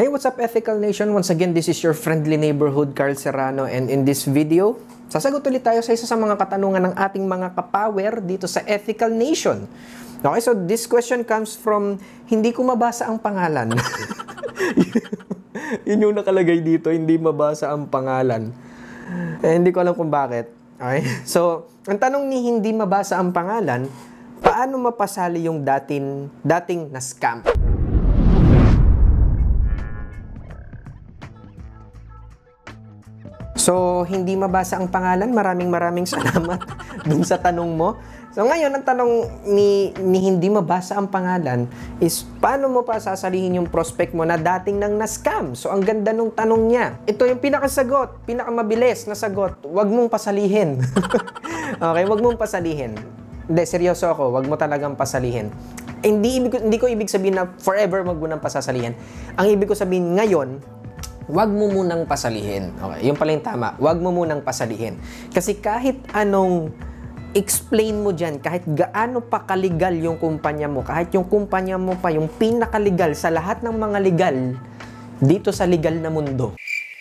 Hey, what's up Ethical Nation? Once again, this is your friendly neighborhood, Carl Serrano, and in this video, sasagot ulit tayo sa isa sa mga katanungan ng ating mga kapower dito sa Ethical Nation. Okay, so this question comes from, hindi ko mabasa ang pangalan. Yun yung nakalagay dito, hindi mabasa ang pangalan. Hindi ko alam kung bakit. Okay, so, ang tanong ni hindi mabasa ang pangalan, paano mapasali yung dating na scam? So, hindi mabasa ang pangalan. Maraming salamat dun sa tanong mo. So, ngayon, ang tanong ni hindi mabasa ang pangalan is, paano mo pa sasalihin yung prospect mo na dating nang na-scam? So, ang ganda nung tanong niya. Ito yung pinakasagot, pinakamabilis na sagot. Huwag mong pasalihin. Okay, huwag mong pasalihin. Hindi, seryoso ako. Huwag mo talagang pasalihin. Hindi ko ibig sabihin na forever wag mo nang pasasalihin. Ang ibig ko sabihin ngayon, wag mo munang pasalihin. Okay, yun pala yung tama. Wag mo munang pasalihin. Kasi kahit anong explain mo dyan, kahit gaano pa kaligal yung kumpanya mo, kahit yung kumpanya mo pa yung pinakaligal sa lahat ng mga legal dito sa legal na mundo,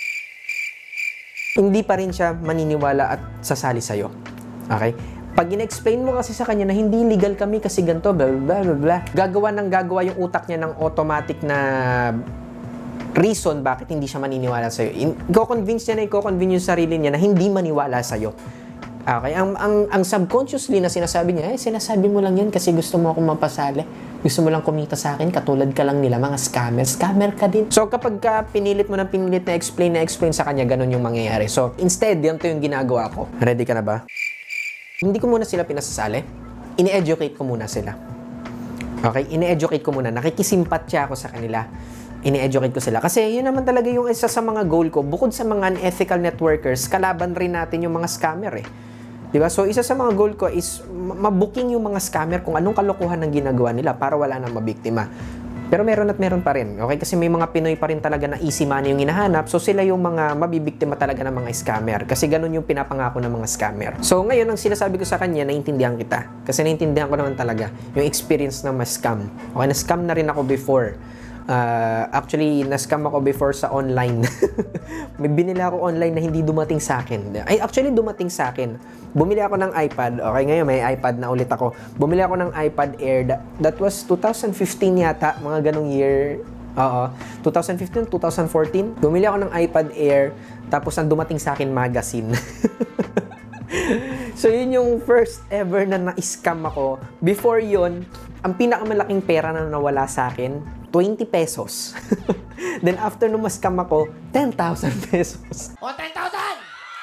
hindi pa rin siya maniniwala at sasali sa'yo. Okay? Pag in-explain mo kasi sa kanya na hindi legal kami kasi ganito, blah, blah, blah, blah, gagawa yung utak niya ng automatic na reason bakit hindi siya maniniwala sa'yo. Iko-convince yung sarili niya na hindi maniwala sa'yo. Okay? Ang subconsciously na sinasabi niya, sinasabi mo lang yan kasi gusto mo akong mapasali. Gusto mo lang kumita sa akin, katulad ka lang nila, mga scammer. Scammer ka din. So, kapag pinilit mo na explain sa kanya, ganun yung mangyayari. So, instead, yan to yung ginagawa ko. Ready ka na ba? Hindi ko muna sila pinasasali. Ini-educate ko muna sila. Okay? Ini-educate ko muna. Nakikisimpatya ako sa kanila. Ini-educate ko sila. Kasi yun naman talaga yung isa sa mga goal ko. Bukod sa mga unethical networkers, kalaban rin natin yung mga scammer eh. Diba? So, isa sa mga goal ko is mabuking yung mga scammer kung anong kalokohan ng ginagawa nila para wala nang mabiktima. Pero meron pa rin. Okay? Kasi may mga Pinoy pa rin talaga na easy money yung hinahanap. So, sila yung mga mabibiktima talaga ng mga scammer. Kasi ganun yung pinapangako ng mga scammer. So, ngayon, ang sinasabi ko sa kanya, naintindihan kita. Kasi naintindihan ko naman talaga yung experience na ma-scam. Okay? Na-scam na rin ako before. Actually, na-scam ako before sa online. May binili ako online na hindi dumating sa akin. Ay, actually, dumating sa akin. Bumili ako ng iPad. Okay, ngayon may iPad na ulit ako. Bumili ako ng iPad Air. That was 2015 yata, mga ganong year. Oo, 2015, 2014. Bumili ako ng iPad Air, tapos ang dumating sa akin magazine. So, yun yung first ever na na-scam ako. Before yun, ang pinakamalaking pera na nawala sa akin, 20 pesos. Then after nung ma-scam ako, 10,000 pesos. O, 10,000!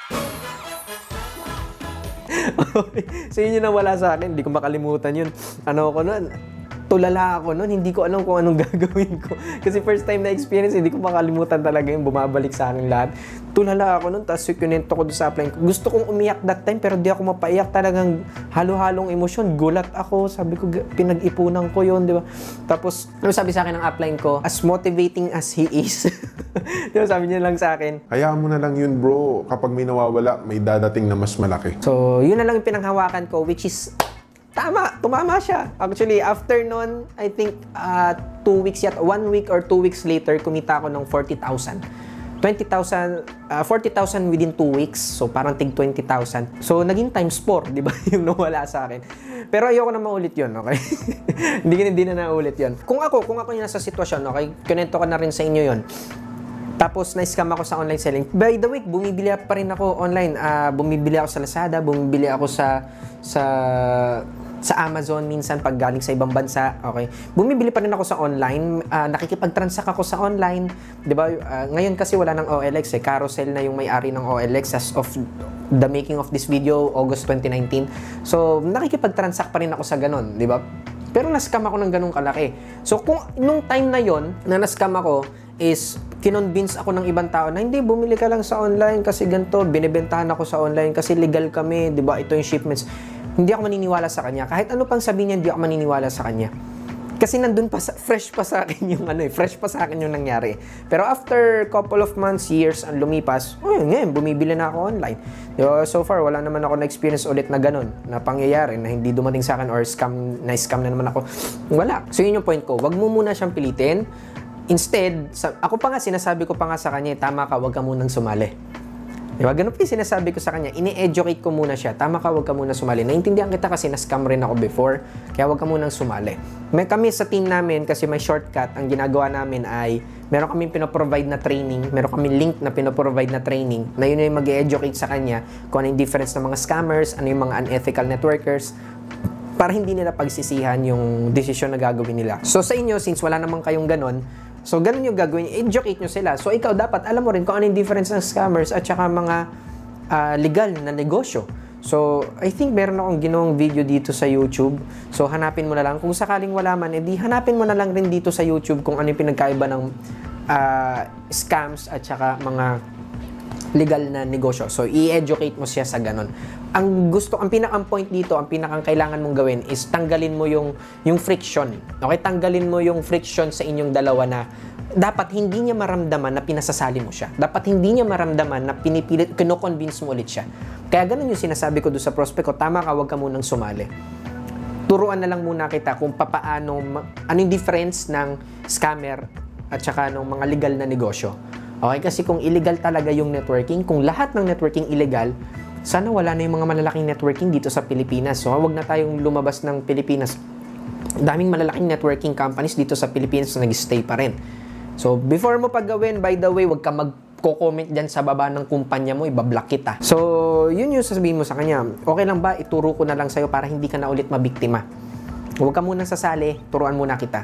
So yun yung nawala sa akin. Hindi ko makalimutan yun. Ano ako nun? Tulala ako nun. Hindi ko alam kung anong gagawin ko. Kasi first time na experience, hindi ko makalimutan talaga yung bumabalik sa akin lahat. Tulala ako nun. Tapos kinento ko doon sa upline ko. Gusto kong umiyak that time pero di ako mapaiyak. Talagang halo-halong emosyon. Gulat ako. Sabi ko, pinag-ipunan ko yun, di ba? Tapos, sabi sa akin ng upline ko, as motivating as he is. Di ba, sabi niya lang sa akin, hayaan mo na lang yun, bro. Kapag may nawawala, may dadating na mas malaki. So, yun na lang yung pinanghawakan ko, which is tama, tumama siya. Actually, after nun, I think 2 weeks yet, 1 week or 2 weeks later, kumita ako ng 40,000. 40,000 within 2 weeks. So, parang tig 20,000. So, naging times 4, di ba? Yung nawala sa akin. Pero ayoko na maulit yun, okay? Hindi na naulit yun. Kung ako yung nasa sitwasyon, okay? Kinento ko na rin sa inyo yun. Tapos, na-scam ako sa online selling. By the way, bumibili pa rin ako online. Bumibili ako sa Lazada, bumibili ako sa Amazon minsan pag galing sa ibang bansa, okay? Bumibili pa rin ako sa online, nakikipag-transact ako sa online, 'di ba? Ngayon kasi wala nang OLX eh, Carousel na yung may-ari ng OLX as of the making of this video, August 2019. So, nakikipag-transact pa rin ako sa ganun, 'di ba? Pero na-scam ako ng ganung kalaki. So, kung nung time na yon na na-scam ako is kinonvince ako ng ibang tao na hindi, bumili ka lang sa online kasi ganito, binibentahan ako sa online kasi legal kami, 'di ba? Ito yung shipments. Hindi ako maniniwala sa kanya. Kahit ano pang sabihin niya, hindi ako maniniwala sa kanya. Kasi nandun pa fresh pa sa akin yung fresh pa sa akin yung nangyari. Pero after couple of months, years, ang lumipas, ngayon, bumibili na ako online. So far, wala naman ako na-experience ulit na ganun, na pangyayari, na hindi dumating sa akin or scam na naman ako. Wala. So yun yung point ko. Wag mo muna siyang pilitin. Instead, ako pa nga, sinasabi ko pa nga sa kanya, tama ka, wag ka munang sumali. Diba? Ganun pa yung sinasabi ko sa kanya, ini-educate ko muna siya, tama ka, wag ka munang sumali. Naintindihan kita kasi na-scam rin ako before, kaya wag ka munang sumali. Kami sa team namin, kasi may shortcut, ang ginagawa namin ay, meron kaming pinoprovide na training, meron kaming link na pinoprovide na training, na yun yung mag-educate sa kanya kung ano yung difference ng mga scammers, ano yung mga unethical networkers, para hindi nila pagsisihan yung desisyon na gagawin nila. So sa inyo, since wala naman kayong ganon, so ganun yung gagawin, educate nyo sila. So ikaw dapat alam mo rin kung ano yung difference ng scammers at saka mga legal na negosyo. So I think meron akong ginawang video dito sa YouTube. So hanapin mo na lang. Kung sakaling wala man, edi hanapin mo na lang rin dito sa YouTube kung ano yung pinagkaiba ng scams at saka mga legal na negosyo. So i-educate mo siya sa ganon. Ang pinakang point dito, ang pinakang kailangan mong gawin is tanggalin mo yung friction. Okay, tanggalin mo yung friction sa inyong dalawa na dapat hindi niya maramdaman na pinasasali mo siya. Dapat hindi niya maramdaman na pinipilit, kino-convince mo ulit siya. Kaya ganun yung sinasabi ko doon sa prospect ko, tama ka, wag ka munang sumali. Turuan na lang muna kita kung papaano, ano yung difference ng scammer at saka ng mga legal na negosyo. Okay, kasi kung illegal talaga yung networking, kung lahat ng networking illegal, sana wala na yung mga malalaking networking dito sa Pilipinas. So, wag na tayong lumabas ng Pilipinas. Daming malalaking networking companies dito sa Pilipinas na nag-stay pa rin. So, before mo paggawin, by the way, wag ka magko-comment dyan sa baba ng kumpanya mo, ibablock kita. So, yun yung sasabihin mo sa kanya. Okay lang ba, ituro ko na lang sa'yo para hindi ka na ulit mabiktima. Huwag ka munang sasali, turuan muna kita.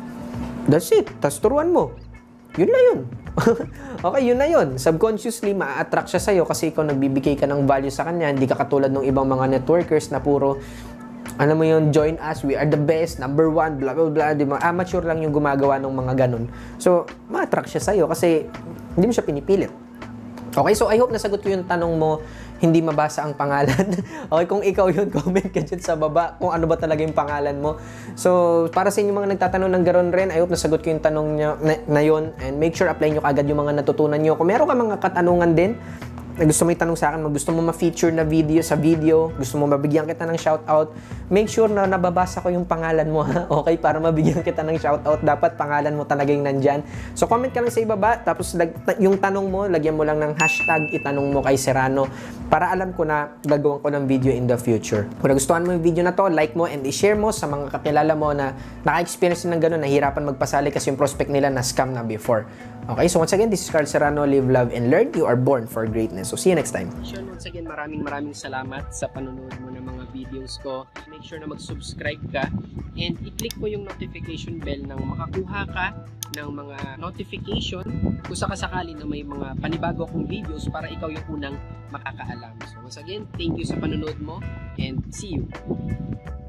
That's it. Tapos turuan mo. Yun na yun. Okay, yun na yun. Subconsciously, ma-attract siya sa'yo kasi ikaw nagbibigay ka ng value sa kanya. Hindi ka katulad ng ibang mga networkers na puro, ano mo yun, join us, we are the best, number one, blah, blah, blah. Di ba? Amateur lang yung gumagawa ng mga ganun. So, ma-attract siya sa'yo kasi hindi mo siya pinipilit. Okay, so I hope nasagot ko yung tanong mo, hindi mabasa ang pangalan. Okay, kung ikaw yun, comment ka dyan sa baba kung ano ba talaga yung pangalan mo. So, para sa inyo mga nagtatanong ng garon rin, I hope nasagot ko yung tanong nyo, na yun. And make sure apply nyo agad yung mga natutunan nyo. Kung meron ka mga katanungan din, na gusto mo itanong sa akin, gusto mo ma-feature na video sa video, gusto mo mabigyan kita ng shoutout, make sure na nababasa ko yung pangalan mo, ha? Okay, para mabigyan kita ng shoutout, dapat pangalan mo talaga yung nandyan. So, comment ka lang sa ibaba, tapos yung tanong mo, lagyan mo lang ng hashtag, itanong mo kay Serrano, para alam ko na gagawin ko ng video in the future. Kung nagustuhan mo yung video na to, like mo and i-share mo sa mga kakilala mo na naka-experience ng gano'n, nahihirapan magpasali kasi yung prospect nila na scam na before. Okay, so once again, this is Carl Serrano. Live, love, and learn. You are born for greatness. So, see you next time. Once again, maraming salamat sa panonood mo ng mga videos ko. Make sure na mag-subscribe ka and i-click mo yung notification bell nang makakuha ka ng mga notification kung sakasakali na may mga panibago akong videos para ikaw yung unang makakaalam. So, once again, thank you sa panonood mo and see you.